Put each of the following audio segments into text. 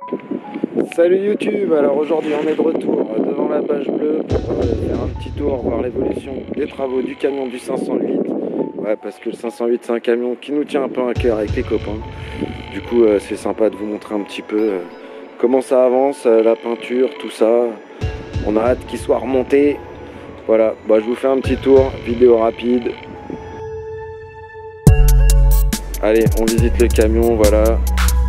Salut YouTube, alors aujourd'hui on est de retour devant la page bleue pour faire un petit tour, voir l'évolution des travaux du camion du 508. Ouais, parce que le 508 c'est un camion qui nous tient un peu à cœur avec les copains. Du coup c'est sympa de vous montrer un petit peu comment ça avance, la peinture, tout ça. On a hâte qu'il soit remonté. Voilà, je vous fais un petit tour, vidéo rapide. Allez, on visite le camion, voilà.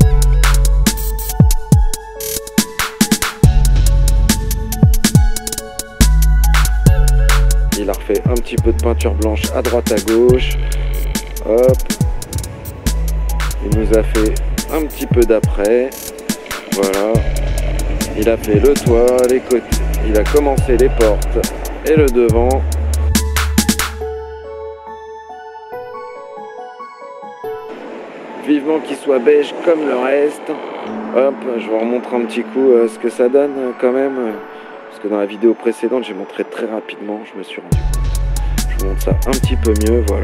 Il a refait un petit peu de peinture blanche à droite à gauche. Hop. Il nous a fait un petit peu d'après. Voilà. Il a fait le toit, les côtés. Il a commencé les portes et le devant. Vivement qu'il soit beige comme le reste. Hop, je vous remontre un petit coup ce que ça donne quand même. Parce que dans la vidéo précédente, j'ai montré très rapidement, je me suis rendu compte. Je vous montre ça un petit peu mieux, voilà.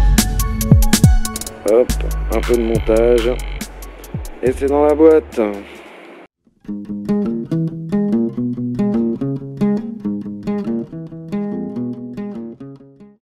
Hop, un peu de montage. Et c'est dans la boîte.